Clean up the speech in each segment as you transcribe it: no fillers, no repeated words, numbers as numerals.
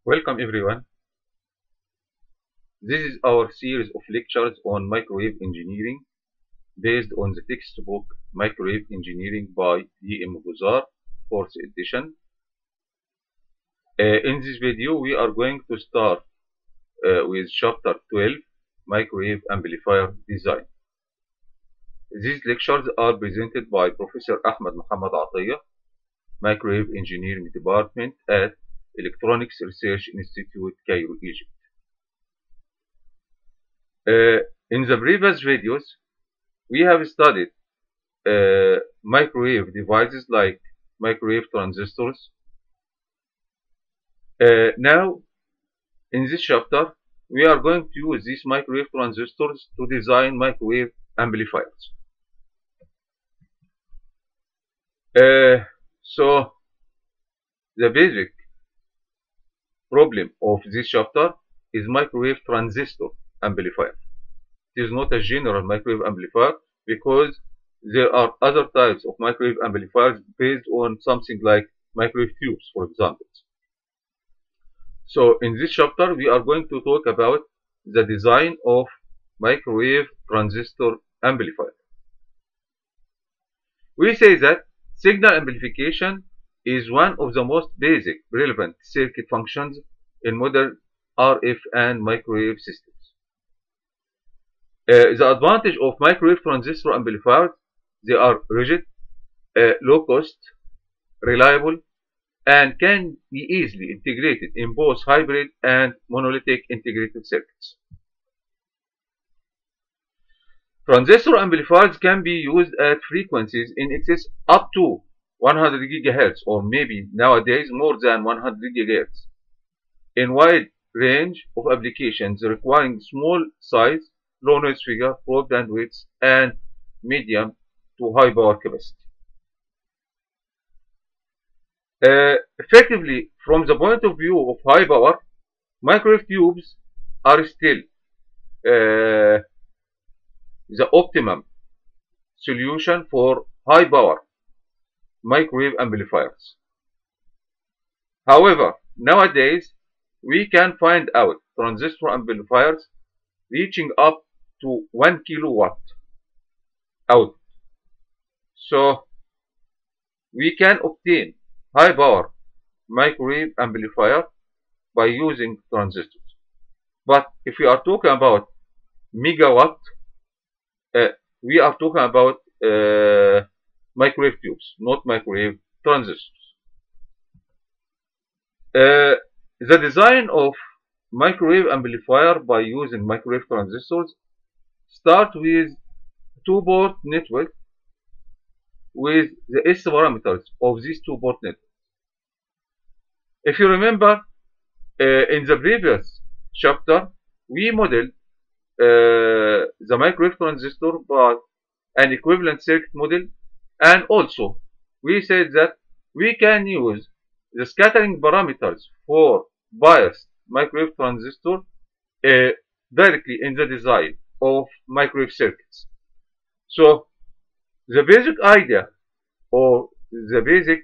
Welcome everyone. This is our series of lectures on microwave engineering based on the textbook Microwave Engineering by D.M. Guzar, 4th edition. In this video, we are going to start with chapter 12, Microwave Amplifier Design. These lectures are presented by Professor Ahmed Muhammad Atiyah, Microwave Engineering Department at Electronics Research Institute, Cairo, Egypt. In the previous videos, we have studied microwave devices like microwave transistors. Now, in this chapter, we are going to use these microwave transistors to design microwave amplifiers. So, the basic problem of this chapter is microwave transistor amplifier. It is not a general microwave amplifier because there are other types of microwave amplifiers based on something like microwave tubes, for example. So in this chapter, we are going to talk about the design of microwave transistor amplifier. We say that signal amplification is one of the most basic relevant circuit functions in modern RF and microwave systems. The advantage of microwave transistor amplifiers: they are rigid, low cost, reliable, and can be easily integrated in both hybrid and monolithic integrated circuits. Transistor amplifiers can be used at frequencies in excess up to 100 GHz or maybe nowadays more than 100 GHz in wide range of applications requiring small size, low noise figure, broad bandwidth, and medium to high power capacity. Effectively, from the point of view of high power, microwave tubes are still the optimum solution for high power microwave amplifiers. However, nowadays we can find out transistor amplifiers reaching up to 1 kilowatt output. So we can obtain high power microwave amplifier by using transistors. But if we are talking about megawatt, we are talking about microwave tubes, not microwave transistors. The design of microwave amplifier by using microwave transistors start with two-port network with the S parameters of these two-port networks. If you remember, in the previous chapter, we modeled the microwave transistor by an equivalent circuit model, and also we said that we can use the scattering parameters for biased microwave transistor directly in the design of microwave circuits. So the basic idea or the basic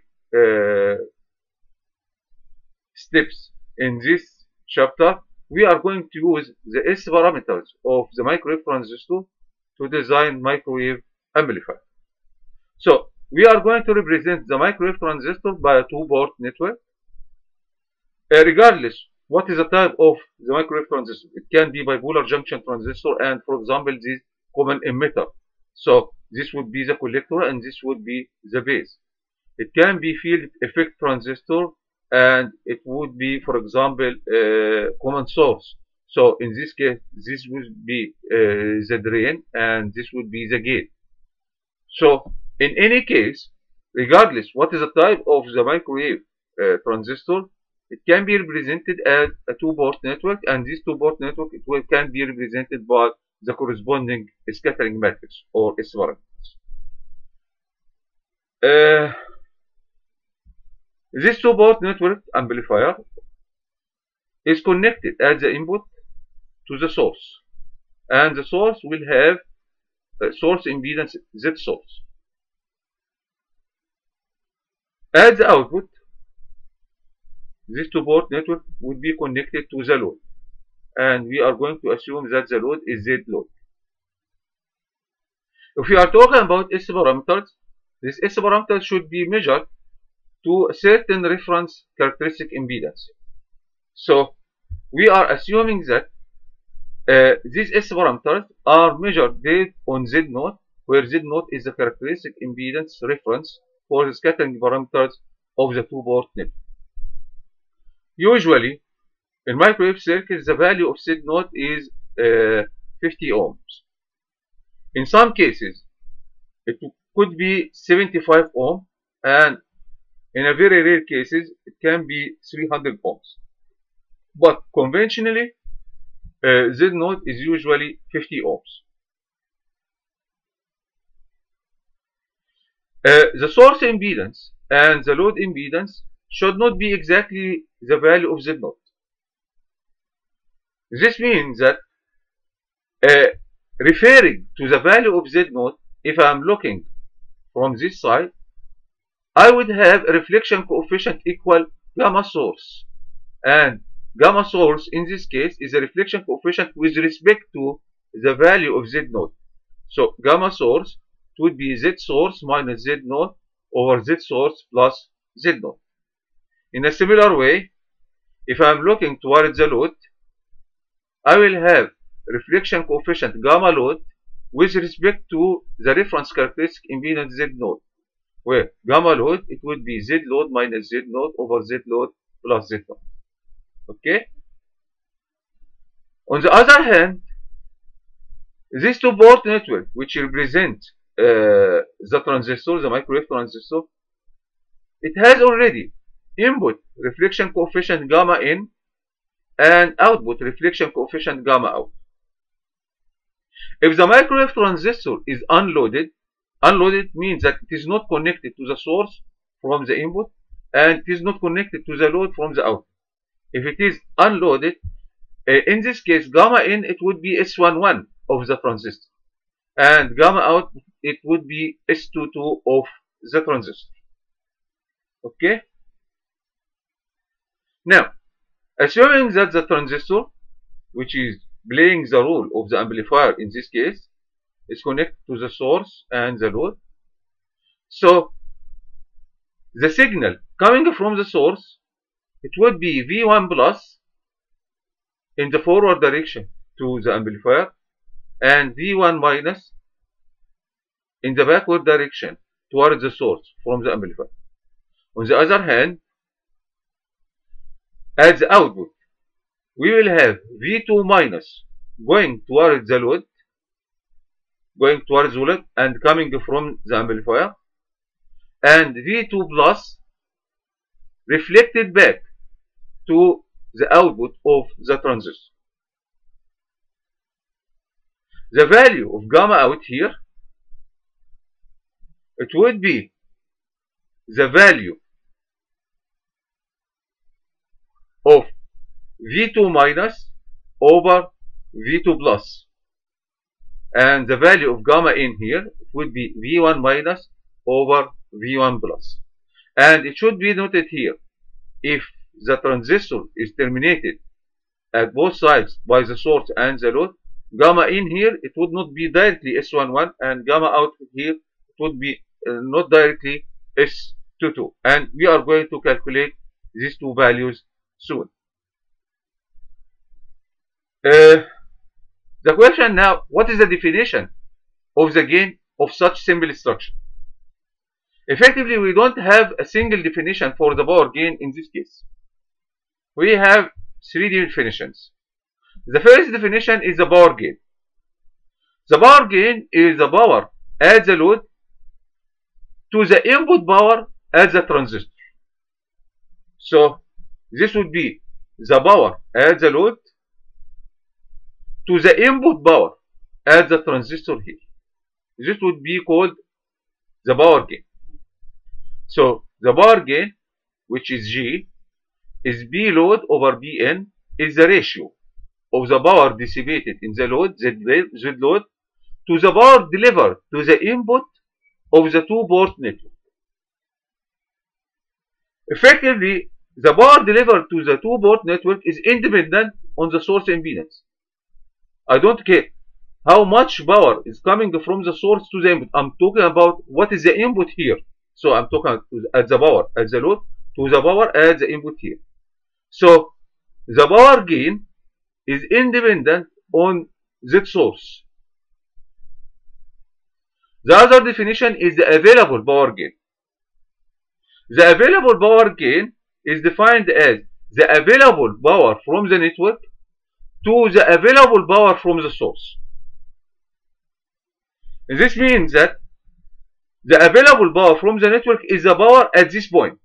steps in this chapter, we are going to use the S parameters of the microwave transistor to design microwave amplifier. So we are going to represent the microwave transistor by a two-port network. Regardless what is the type of the microwave transistor, it can be bipolar junction transistor, and for example this common emitter. So this would be the collector and this would be the base. It can be field effect transistor, and it would be, for example, common source. So in this case, this would be the drain and this would be the gate. So in any case, regardless what is the type of the microwave transistor, it can be represented as a two-port network, and this two-port network can be represented by the corresponding scattering matrix or S parameters. This two-port network amplifier is connected as the input to the source, and the source will have a source impedance Z source. At the output, this two-port network would be connected to the load. And we are going to assume that the load is Z load. If we are talking about S parameters, this S parameter should be measured to a certain reference characteristic impedance. So we are assuming that these S parameters are measured based on Z naught, where Z naught is the characteristic impedance reference for the scattering parameters of the two-port network. Usually, in microwave circuits, the value of Z naught is 50 ohms. In some cases, it could be 75 ohm, and in a very rare cases, it can be 300 ohms. But conventionally, Z naught is usually 50 ohms. The source impedance and the load impedance should not be exactly the value of Z naught. This means that referring to the value of Z naught, if I am looking from this side, I would have a reflection coefficient equal gamma source. And gamma source in this case is a reflection coefficient with respect to the value of Z naught. So gamma source would be Z source minus Z naught over Z source plus Z naught. In a similar way, if I am looking towards the load, I will have reflection coefficient gamma load with respect to the reference characteristic impedance Z naught, where gamma load, it would be Z load minus Z naught over Z load plus Z naught. Okay? On the other hand, this two-port network, which represent the transistor, the microwave transistor, it has already input reflection coefficient gamma in and output reflection coefficient gamma out. If the microwave transistor is unloaded, unloaded means that it is not connected to the source from the input and it is not connected to the load from the output. If it is unloaded, in this case gamma in, it would be S11 of the transistor, and gamma out, it would be S22 of the transistor. Okay? Now, assuming that the transistor, which is playing the role of the amplifier in this case, is connected to the source and the load, so the signal coming from the source, it would be V1 plus in the forward direction to the amplifier and V1 minus in the backward direction towards the source from the amplifier. On the other hand, at the output, we will have V2 minus going towards the load, and coming from the amplifier, and V2 plus reflected back to the output of the transistor. The value of gamma out here, it would be the value of V2 minus over V2 plus, and the value of gamma in here, it would be V1 minus over V1 plus. And it should be noted here, if the transistor is terminated at both sides by the source and the load, gamma in here, it would not be directly S11, and gamma out here, it would be not directly S22. And we are going to calculate these two values soon. The question now, what is the definition of the gain of such simple structure? Effectively, we don't have a single definition for the power gain in this case. We have three definitions. The first definition is the power gain. The power gain is the power at the load to the input power at the transistor. So this would be the power at the load to the input power at the transistor here. This would be called the power gain. So the power gain, which is G, is B load over Bn, is the ratio of the power dissipated in the load, Z load, to the power delivered to the input of the two-port network. Effectively, the power delivered to the two-port network is independent on the source impedance. I don't care how much power is coming from the source to the input. I'm talking about what is the input here. So I'm talking at the power, at the load, to the power at the input here. So the power gain is independent on that source. The other definition is the available power gain. The available power gain is defined as the available power from the network to the available power from the source. This means that the available power from the network is the power at this point.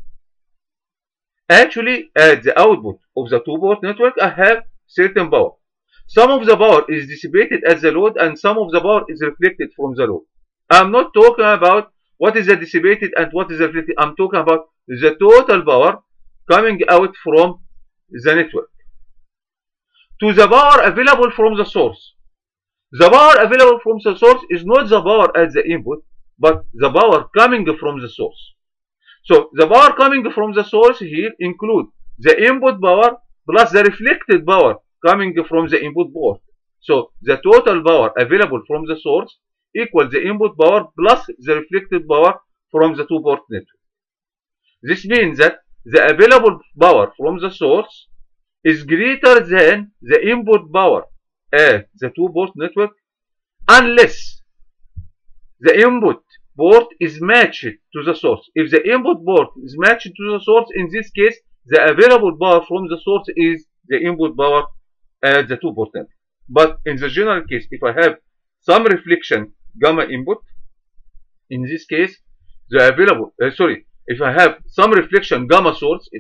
Actually, at the output of the two-port network, I have certain power. Some of the power is dissipated at the load and some of the power is reflected from the load. I'm not talking about what is the dissipated and what is reflected. I'm talking about the total power coming out from the network to the power available from the source. The power available from the source is not the power at the input, but the power coming from the source. So the power coming from the source here include the input power plus the reflected power coming from the input port. So the total power available from the source equals the input power plus the reflected power from the two-port network. This means that the available power from the source is greater than the input power at the two-port network unless the input port is matched to the source. If the input port is matched to the source, in this case, the available power from the source is the input power at the two-port network. But in the general case, if I have some reflection gamma input, in this case, the available, if I have some reflection gamma source,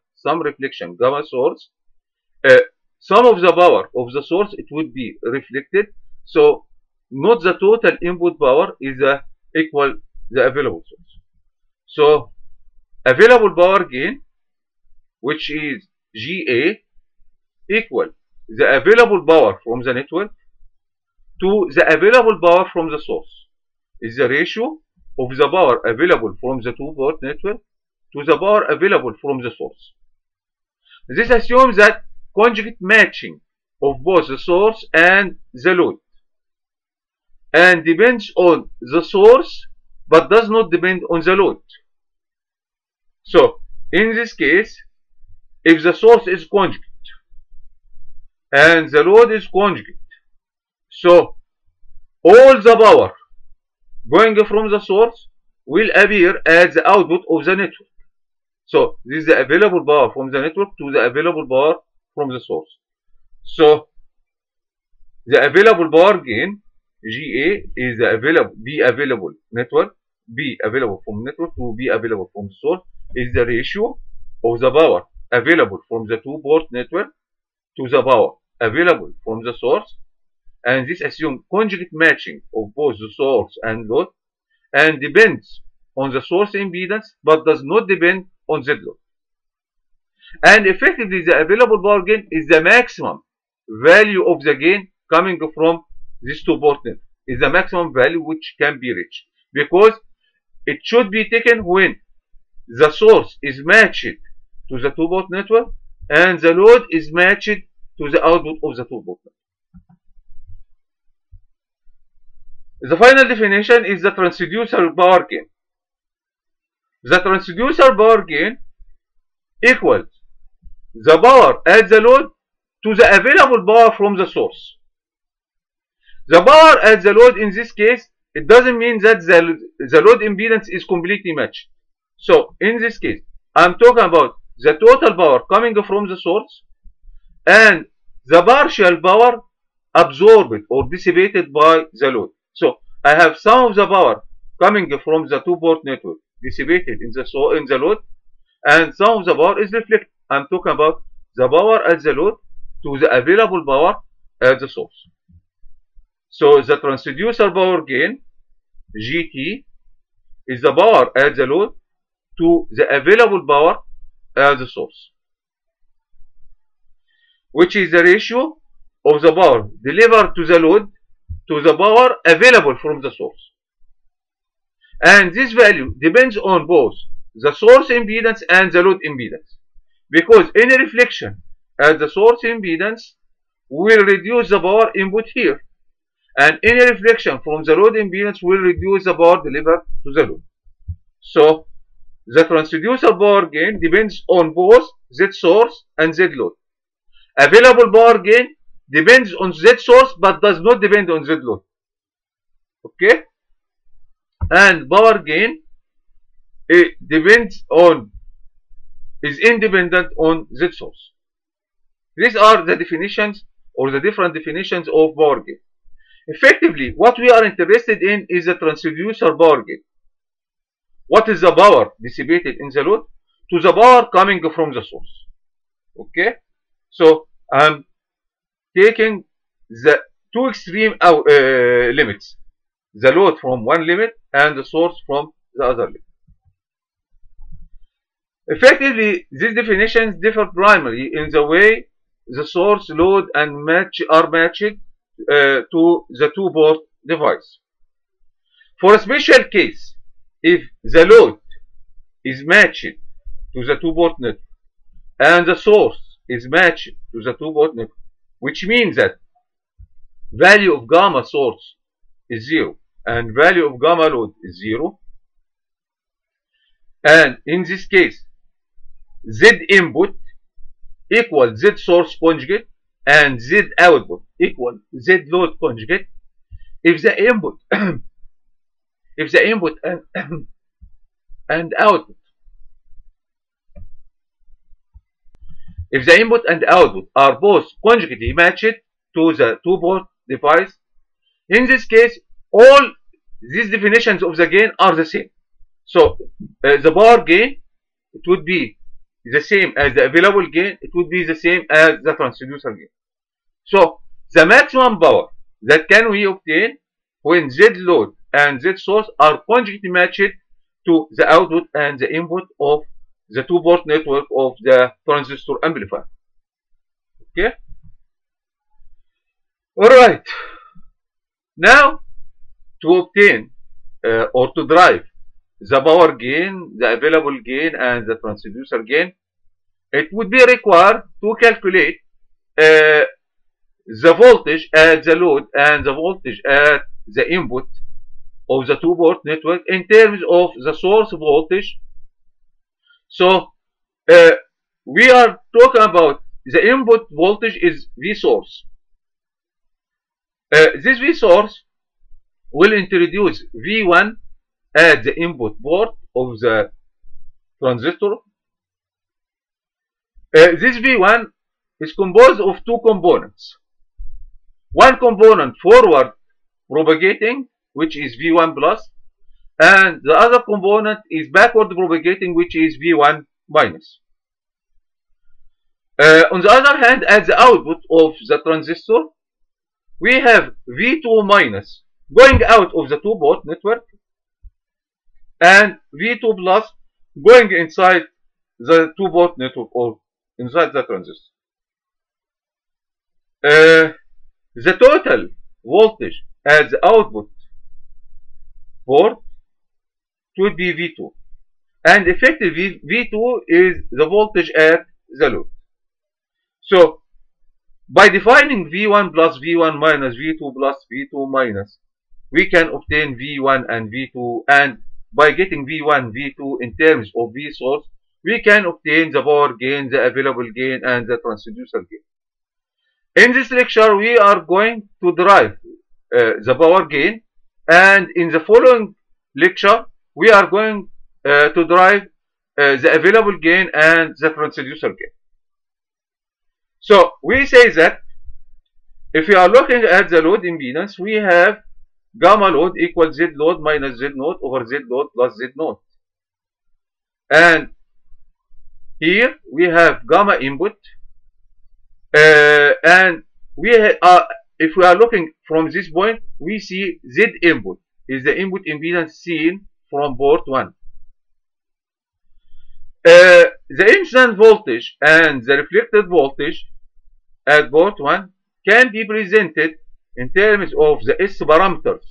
some of the power of the source, it would be reflected. So not the total input power is equal the available source. So available power gain, which is GA, equal the available power from the network to the available power from the source, is the ratio of the power available from the two-port network to the power available from the source. This assumes that conjugate matching of both the source and the load, and depends on the source but does not depend on the load. So in this case, if the source is conjugate and the load is conjugate, so all the power going from the source will appear as the output of the network. So this is the available power from the network to the available power from the source. So the available power gain GA is the available network, B available from network to B available from source, is the ratio of the power available from the two-port network to the power available from the source, and this assumes conjugate matching of both the source and load, and depends on the source impedance but does not depend on Z load. And effectively, the available power gain is the maximum value of the gain coming from this two-port network, is the maximum value which can be reached, because it should be taken when the source is matched to the two-port network and the load is matched to the output of the two-port network. The final definition is the transducer power gain. The transducer power gain equals the power at the load to the available power from the source. The power at the load in this case, it doesn't mean that the load impedance is completely matched. So in this case, I'm talking about the total power coming from the source and the partial power absorbed or dissipated by the load. So I have some of the power coming from the two-port network dissipated in the load, and some of the power is reflected. I'm talking about the power at the load to the available power at the source. So the transducer power gain GT is the power at the load to the available power at the source, which is the ratio of the power delivered to the load to the power available from the source. And this value depends on both the source impedance and the load impedance. because any reflection at the source impedance will reduce the power input here, and any reflection from the load impedance will reduce the power delivered to the load. So the transducer power gain depends on both Z source and Z load. Available power gain depends on Z source but does not depend on Z load. Okay? And power gain is independent on Z source. These are the definitions or the different definitions of power gain. Effectively, what we are interested in is the transducer power gain. What is the power dissipated in the load to the power coming from the source? Okay? So, I'm taking the two extreme limits. The load from one limit and the source from the other limit. Effectively, these definitions differ primarily in the way the source, load, and are matched to the two-port device. For a special case, if the load is matched to the two-port network and the source is matched to the two-port network, which means that value of gamma source is 0 and value of gamma load is 0, and in this case Z input equals Z source conjugate and Z output equals Z load conjugate. If the input and output are both conjugately matched to the two-port device, in this case all these definitions of the gain are the same. So the power gain, it would be the same as the available gain, it would be the same as the transducer gain. So the maximum power that can we obtain when Z load and Z source are conjugately matched to the output and the input of the two-port network of the transistor amplifier. Okay? Alright. Now, to obtain or to derive the power gain, the available gain, and the transducer gain, it would be required to calculate the voltage at the load and the voltage at the input of the two-port network in terms of the source voltage. So we are talking about the input voltage is V source. This V source will introduce V1 at the input port of the transistor. This V1 is composed of two components. One component forward propagating, which is V1 plus, and the other component is backward propagating, which is V1 minus. On the other hand, at the output of the transistor, we have V2 minus going out of the two-port network and V2 plus going inside the two-port network or inside the transistor. The total voltage at the output port would be V2, and effectively V2 is the voltage at the load. So by defining V1 plus V1 minus V2 plus V2 minus, we can obtain V1 and V2, and by getting V1, V2 in terms of V source, we can obtain the power gain, the available gain, and the transducer gain. In this lecture, we are going to derive the power gain, and in the following lecture, we are going to derive the available gain and the transducer gain. So we say that if we are looking at the load impedance, we have gamma load equals Z load minus Z naught over Z load plus Z naught. And here we have gamma input, and if we are looking from this point, we see Z input is the input impedance seen from port 1. The incident voltage and the reflected voltage at port 1 can be presented in terms of the S parameters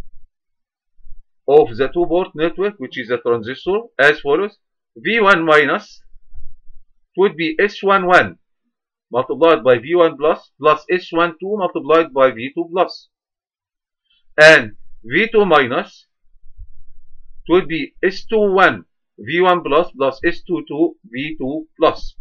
of the two-port network, which is a transistor, as follows: V1 minus would be S11 multiplied by V1 plus S12 multiplied by V2 plus. And V2 minus would be S21 V1 plus S22 V2 plus.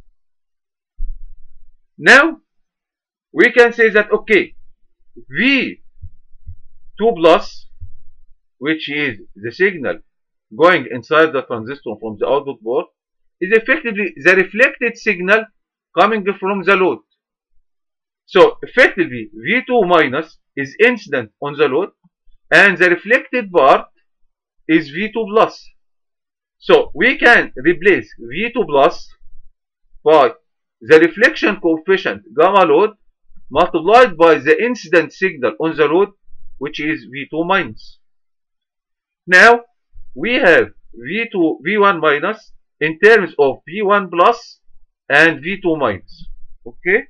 Now we can say that okay, V2 plus, which is the signal going inside the transistor from the output port, is effectively the reflected signal coming from the load. So effectively V2 minus is incident on the load, and the reflected part is V2 plus. So we can replace V2 plus by the reflection coefficient gamma load multiplied by the incident signal on the load, which is V2 minus. Now we have V1 minus in terms of V1 plus and V2 minus. Okay.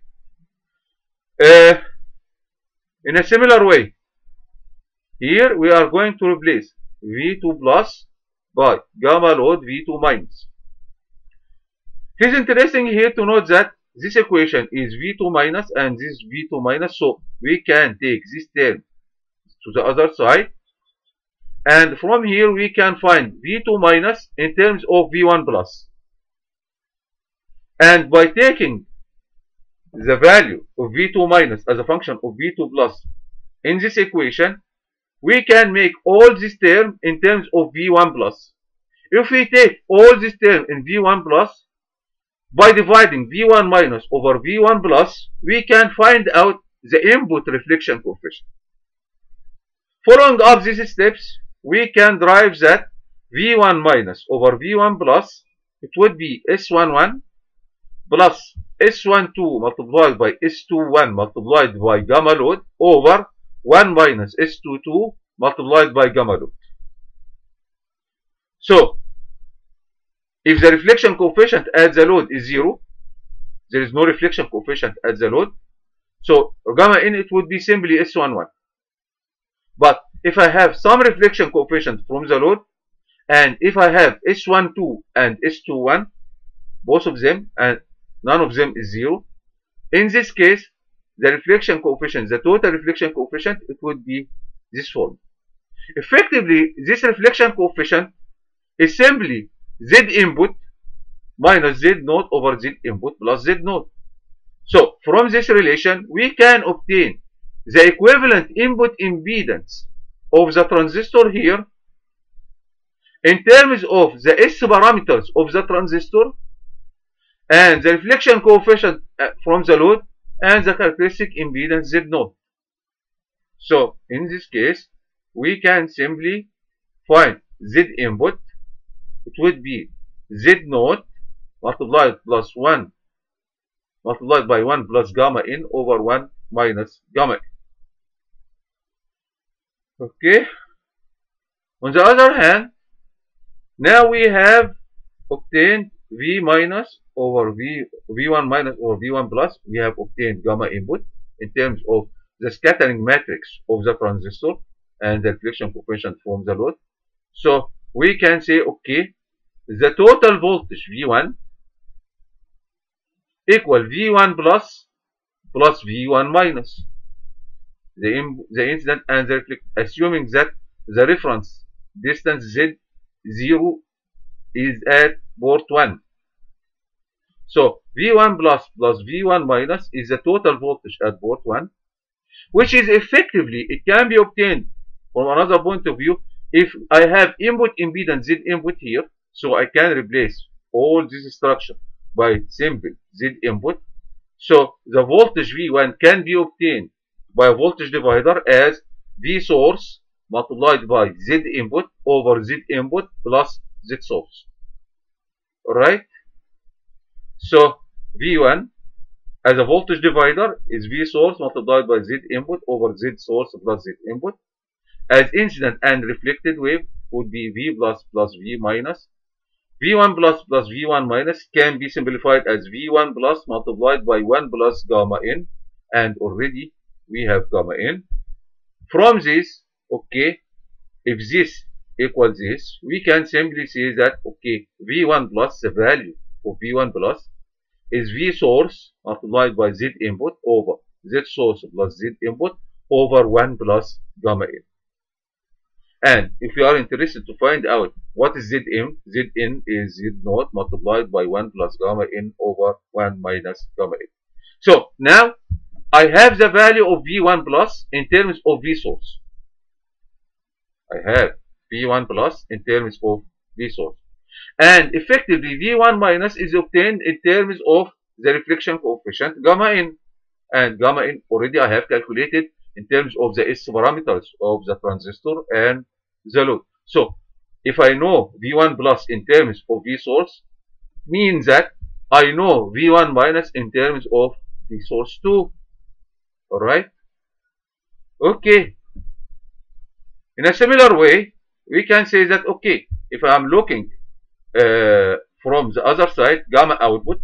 In a similar way, here we are going to replace V2 plus by gamma load V2 minus. It is interesting here to note that this equation is V2 minus and this V2 minus, so we can take this term to the other side, and from here we can find V2 minus in terms of V1 plus. And by taking the value of V2 minus as a function of V2 plus in this equation, we can make all this term in terms of V1 plus. If we take all this term in V1 plus, by dividing V1 minus over V1 plus, we can find out the input reflection coefficient. Following up these steps, we can derive that V1 minus over V1 plus, it would be S11 plus S12 multiplied by S21 multiplied by gamma load over 1 minus S22 multiplied by gamma load. So if the reflection coefficient at the load is 0, there is no reflection coefficient at the load, so gamma in it would be simply S11. But if I have some reflection coefficient from the load, and if I have S12 and S21, both of them, and none of them is 0, in this case, the reflection coefficient, the total reflection coefficient, it would be this form. Effectively, this reflection coefficient is simply Z input minus Z naught over Z input plus Z naught. So from this relation, we can obtain the equivalent input impedance of the transistor here in terms of the S parameters of the transistor and the reflection coefficient from the load and the characteristic impedance Z naught. So in this case, we can simply find Z input. It would be Z naught multiplied plus 1 multiplied by 1 plus gamma in over 1 minus gamma in. Okay. On the other hand, now we have obtained V minus over V1 minus over V1 plus. We have obtained gamma input in terms of the scattering matrix of the transistor and the reflection coefficient from the load. So we can say, okay, the total voltage V1 equal V1 plus V1 minus the incident and the reflect, assuming that the reference distance Z0 is at port 1. So V1 plus V1 minus is the total voltage at port 1, which is effectively, it can be obtained from another point of view if I have input impedance Z input here. So I can replace all this structure by simple Z input. So the voltage V1 can be obtained by a voltage divider as V source multiplied by Z input over Z input plus Z source. Alright? So V1 as a voltage divider is V source multiplied by Z input over Z source plus Z input. As incident and reflected wave would be V plus V minus. V1 plus V1 minus can be simplified as V1 plus multiplied by 1 plus gamma in, and already we have gamma in. From this, okay, if this equals this, we can simply say that, okay, V1 plus, the value of V1 plus is V source multiplied by Z input over Z source plus Z input over 1 plus gamma in. And if you are interested to find out what is Zn, Zn is Z naught multiplied by 1 plus gamma in over 1 minus gamma in. So now I have the value of V1 plus in terms of V source. I have V1 plus in terms of V source. And effectively V1 minus is obtained in terms of the reflection coefficient gamma in. And gamma in already I have calculated in terms of the S parameters of the transistor and the load. So if I know V1 plus in terms of V source, means that I know V1 minus in terms of V source too. Alright? Okay. In a similar way, we can say that, okay, if I am looking from the other side, gamma output,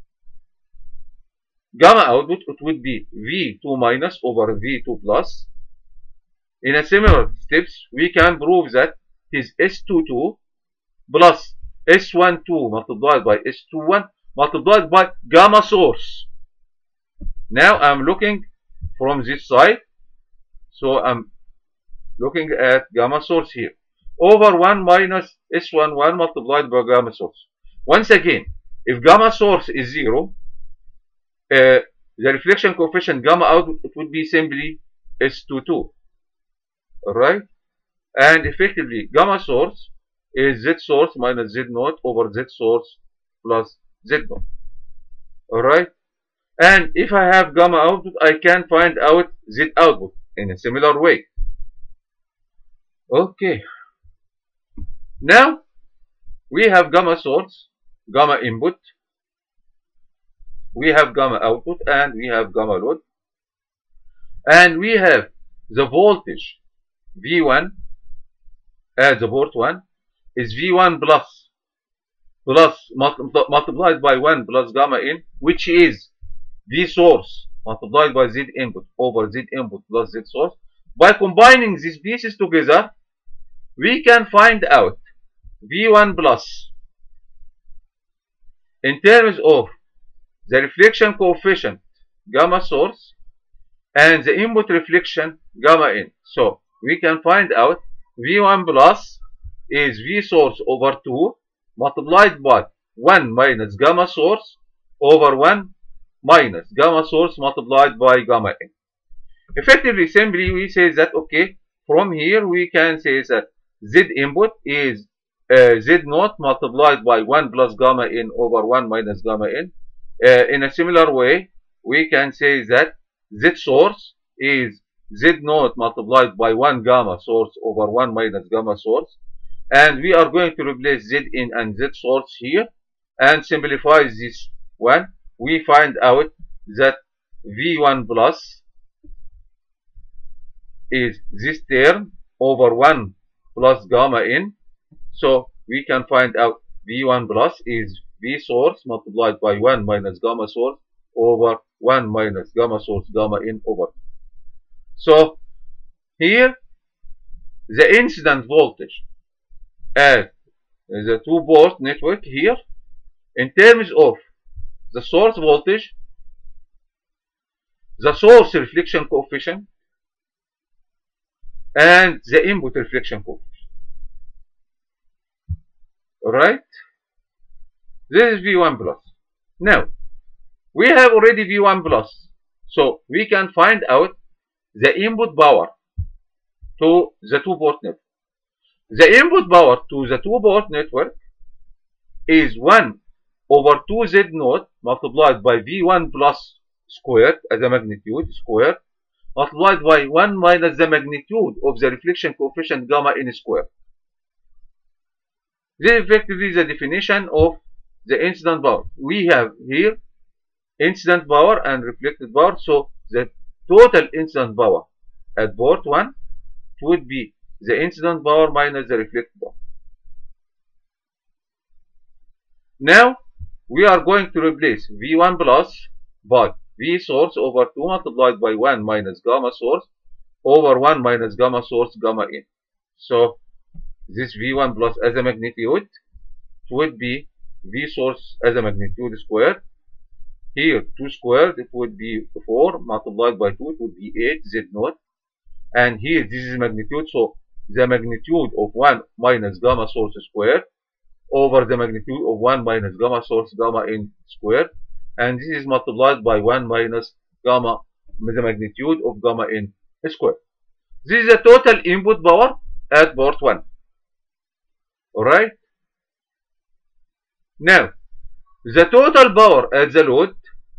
it would be V2 minus over V2 plus. In a similar steps, we can prove that it is S22 plus S12 multiplied by S21 multiplied by gamma source. Now I'm looking from this side, so I'm looking at gamma source here, over 1 minus S11 multiplied by gamma source. Once again, if gamma source is 0, the reflection coefficient gamma output would be simply S22. Alright? And effectively, gamma source is Z source minus Z naught over Z source plus Z naught. Alright? And if I have gamma output, I can find out Z output in a similar way. Okay. Now, we have gamma source, gamma input, we have gamma output, and we have gamma load. And we have the voltage V1 at the port 1 is V1 plus multiplied by 1 plus gamma in, which is V source multiplied by Z input over Z input plus Z source. By combining these pieces together, we can find out V1 plus in terms of the reflection coefficient gamma source and the input reflection gamma in. So we can find out V1 plus is V source over 2 multiplied by 1 minus gamma source over 1 minus gamma source multiplied by gamma in. Effectively, simply we say that, okay, from here we can say that Z input is Z naught multiplied by 1 plus gamma in over 1 minus gamma in. In a similar way, we can say that Z source is Z naught multiplied by 1 gamma source over 1 minus gamma source. And we are going to replace Z in and Z source here and simplify this one. We find out that V1 plus is this term over 1 plus gamma in. So we can find out V1 plus is V source multiplied by 1 minus gamma source over 1 minus gamma source gamma in over 2. So here the incident voltage at the two-port network here in terms of the source voltage, the source reflection coefficient, and the input reflection coefficient. Alright? This is V1 plus. Now, we have already V1 plus. So, we can find out the input power to the two-port network. The input power to the two-port network is 1 over 2Z naught multiplied by V1 plus squared as a magnitude squared multiplied by 1 minus the magnitude of the reflection coefficient gamma in squared. This is effectively the definition of the incident power. We have here incident power and reflected power. So the total incident power at port 1 would be the incident power minus the reflected power. Now we are going to replace V1 plus by V source over 2 multiplied by 1 minus gamma source over 1 minus gamma source gamma in. So this V1 plus as a magnitude would be V source as a magnitude squared Here 2 squared, it would be 4 multiplied by 2, it would be 8 Z0. And here this is magnitude, so the magnitude of 1 minus gamma source squared over the magnitude of 1 minus gamma source gamma n squared, and this is multiplied by 1 minus gamma, the magnitude of gamma n squared. This is the total input power at port 1. Alright? Now, the total power at the load,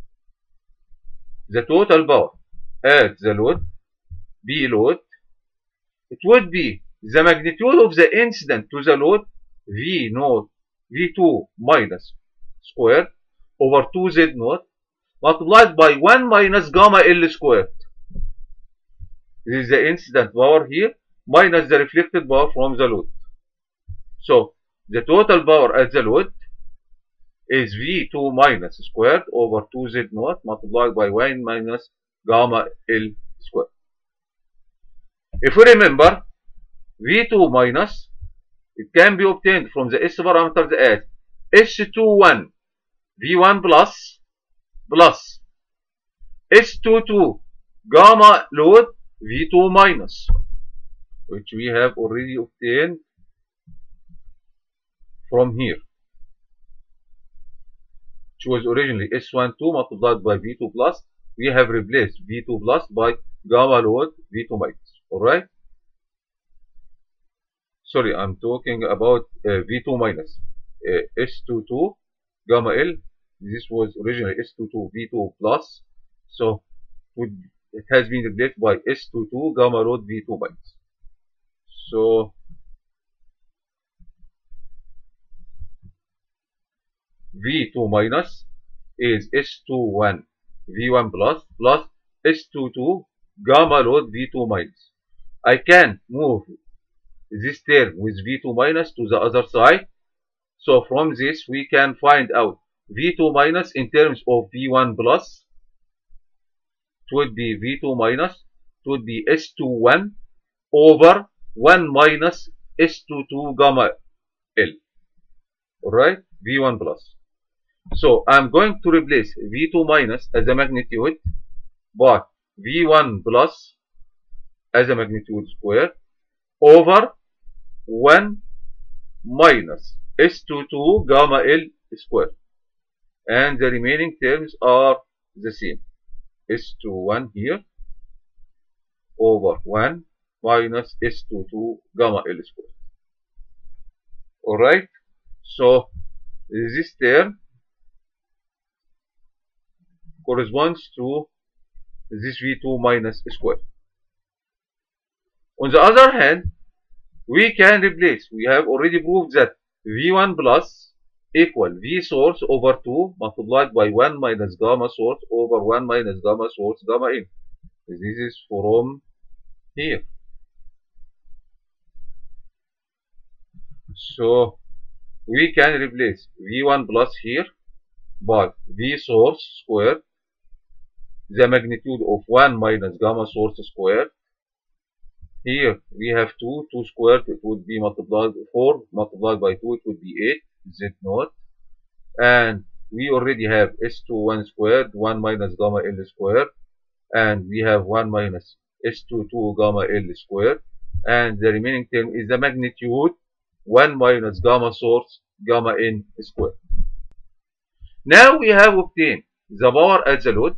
B load, it would be the magnitude of the incident to the load, V naught, V2 minus squared over 2Z0 multiplied by 1 minus gamma L squared. This is the incident power here minus the reflected power from the load. So the total power at the load is V2 minus squared over 2Z0 multiplied by 1 minus gamma L squared. If we remember, V2 minus, it can be obtained from the S parameters as S21 V1 plus S22 gamma load V2 minus, which we have already obtained from here, which was originally S12 multiplied by V2 plus. We have replaced V2 plus by gamma load V2 minus. Alright? Sorry, I'm talking about V2 minus. S22 gamma L. This was originally S22 V2 plus. So it has been replaced by S22 gamma load V2 minus. So V2 minus is S21 V1 plus S22 gamma load V2 minus. I can move this term with V2 minus to the other side. So from this we can find out V2 minus in terms of V1 plus. It would be V2 minus, it would be S21 over 1 minus S22 gamma L. Alright, V1 plus. So I'm going to replace V2 minus as a magnitude by V1 plus as a magnitude square over 1 minus S22 gamma L square. And the remaining terms are the same. S21 here over 1 minus S22 gamma L square. Alright, so this term corresponds to this V2 minus square. On the other hand, we can replace, we have already proved that V1 plus equal V source over 2 multiplied by 1 minus gamma source over 1 minus gamma source gamma n. This is from here. So we can replace V1 plus here by V source squared, the magnitude of 1 minus gamma source squared. Here we have 2 squared, it would be multiplied 4 multiplied by 2, it would be 8 Z0. And we already have S21 squared, 1 minus gamma L squared, and we have 1 minus S22 gamma L squared, and the remaining term is the magnitude 1 minus gamma source gamma n squared. Now we have obtained the power at the load,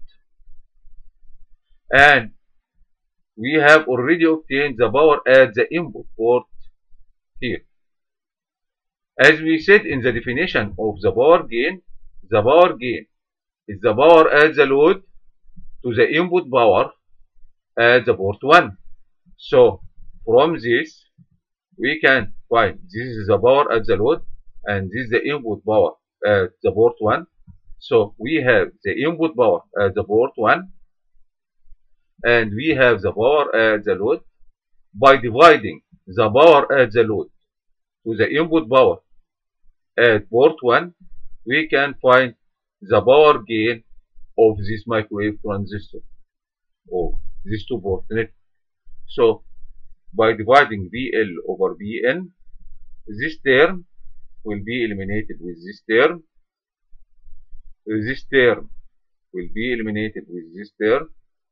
and we have already obtained the power at the input port here. As we said in the definition of the power gain is the power at the load to the input power at the port 1. So from this we can find this is the power at the load and this is the input power at the port 1. So we have the input power at the port 1 and we have the power at the load. By dividing the power at the load to the input power at port 1, we can find the power gain of this microwave transistor or this two-port network. So by dividing VL over VN, this term will be eliminated with this term. This term will be eliminated with this term.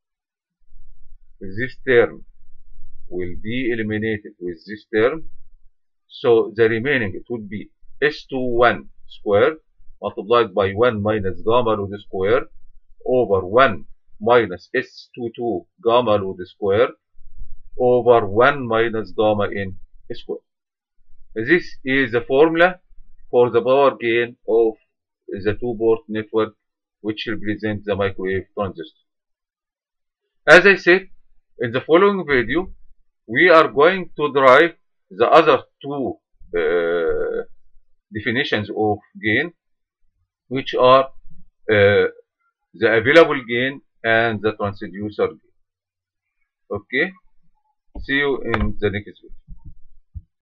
This term will be eliminated with this term. So the remaining, it would be S21 squared multiplied by 1 minus gamma load square over 1 minus S22 gamma load square over 1 minus gamma n square. This is the formula for the power gain of the two-port network, which represents the microwave transistor. As I said, in the following video, we are going to derive the other two definitions of gain, which are the available gain and the transducer gain. Okay, see you in the next video.